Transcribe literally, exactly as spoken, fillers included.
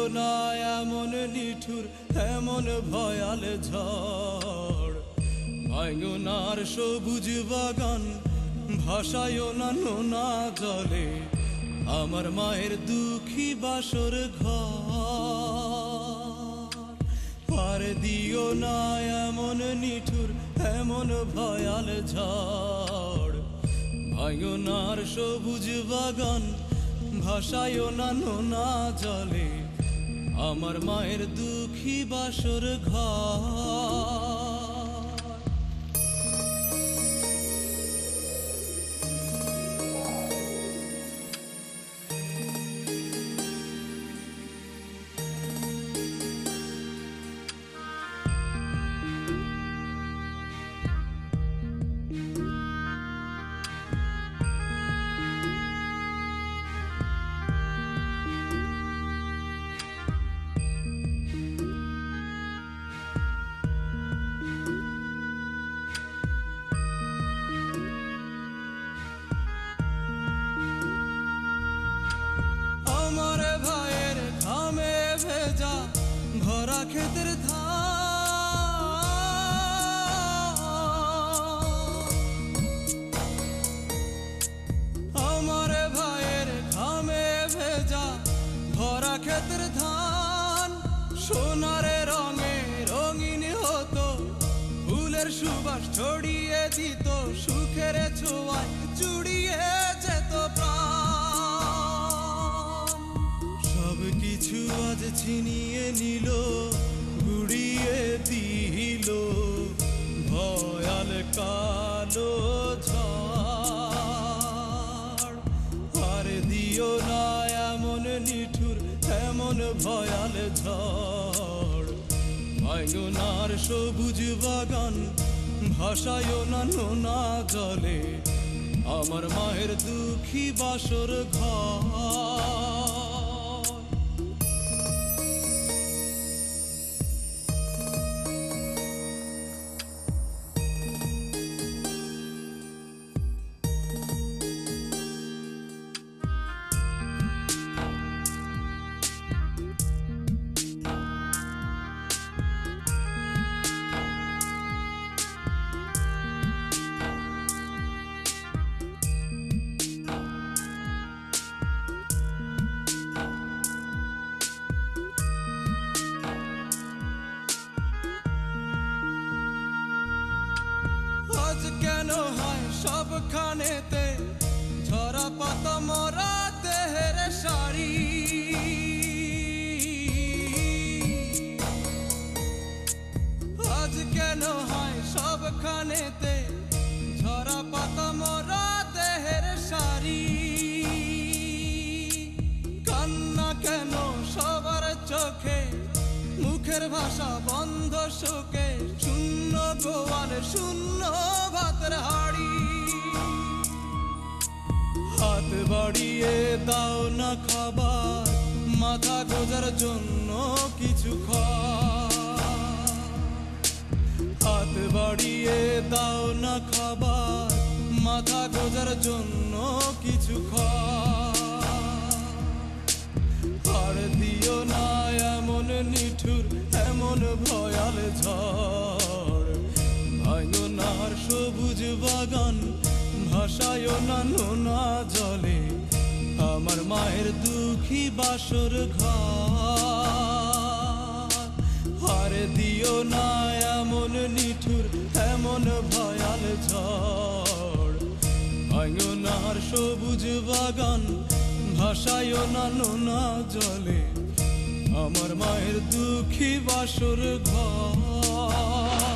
না এমন নিঠুর এমন ভয়াল ঝড় ভাঙনার সবুজ বাগান ভাসায়ও না নোনা জলে আমার মায়ের দুঃখী বাসর ঘর আর দিও না এমন নিঠুর এমন ভয়াল ঝড় ভাঙনার সবুজ বাগান ভাসায়ও না নোনা জলে আমার মায়ের দুঃখী বাসর ঘর ভরা ক্ষেতের ধান আমার ভাইয়ের ঘামে ভেজা ভরা ক্ষেতের ধান সোনারে রঙে রঙিন হতো ফুলের সুবাস ছড়িয়ে দিত সুখের ছোঁয়ায় জুড়িয়ে যেত প্রাণ সব কিছু আজ ছিনিয়ে নিল গুড়িয়ে দিল ভয়াল কালো ঝড় আর দিও না এমন নিঠুর এমন ভয়াল ঝড় ভাঙনার সবুজ বাগান ভাসায়ও না নোনা জলে আমার মায়ের দুঃখী বাসর ঘর কেন হয় সবখানেতে ঝরা পাতা মরা দেহের শাড়ি আজ কেন হয় সবখানেতে ঝরা পাতা মরা দেহের শাড়ি কান্না কেন সবার চোখে মুখের ভাষা বন্ধ শোকে শূন্য গোয়াল শূন্য ভাতের হাড়ি হাত বাড়িয়ে দাও না খাবার মাথা গোজার জন্য কিছু হাত বাড়িয়ে দাও না খাবার মাথা গোজার জন্য কিছু আর দিও না এমন নিঠুর এমন ভয়াল ঝড় ভাঙনার সবুজ বাগান ভাসায়ও না নোনা জলে আমার মায়ের দুঃখী বাসর ঘর আর দিও না এমন নিঠুর এমন ভয়াল ঝড় ভাঙনার সবুজ বাগান ভাসায়ও না নোনা জলে আমার মায়ের দুঃখী বাসর ঘর